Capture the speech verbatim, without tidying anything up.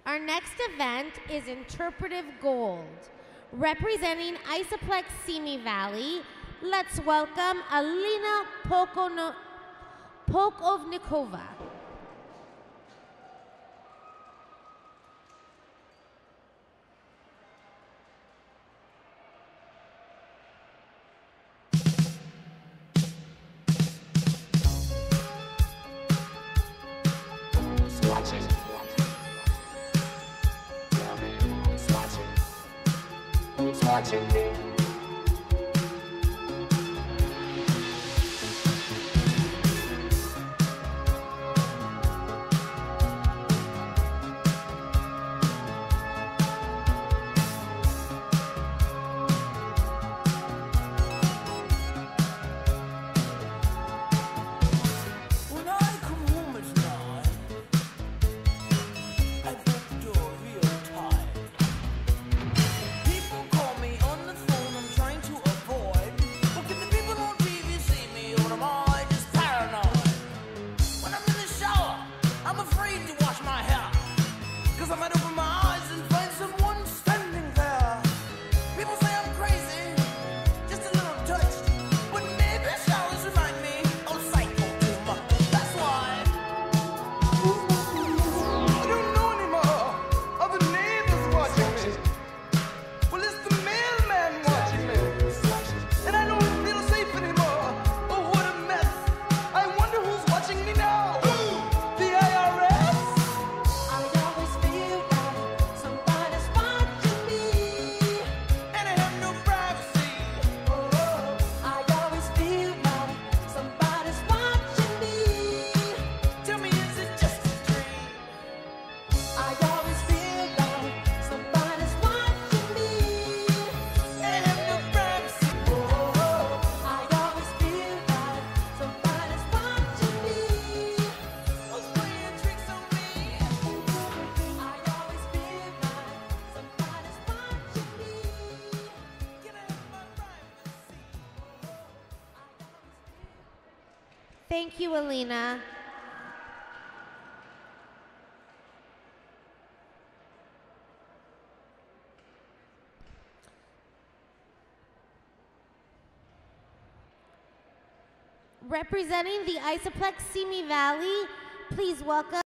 Our next event is Interpretive Gold. Representing Isoplex Simi Valley, let's welcome Alina Pokono- Pokovnikova. Watching me. When I come home at night, I lock the door real tight. People call me on the phone, I'm trying to avoid. But can the people on T V see me, or am I just paranoid? When I'm in the shower, I'm afraid to wash my hair, 'cause I might open my eyes and find someone standing there. People say I'm crazy, just a little touched, but maybe showers remind me of psycho too much. That's why I don't know anymore. Other neighbors watching me. Well, it's the mailman watching me, and I don't feel safe anymore. Oh, what a mess! I wonder who's watching me now. The I R S. I always feel like somebody's watching me. And I have no privacy. Oh, I always feel like somebody's watching me. Tell me, is it just a dream? I always feel like somebody's watching me. And I have no privacy. Oh, I always feel like somebody's watching me. Who's playing tricks on me? I always feel like somebody's watching me. Can I have my privacy? Thank you, Alina. Representing the Isoplex Simi Valley, please welcome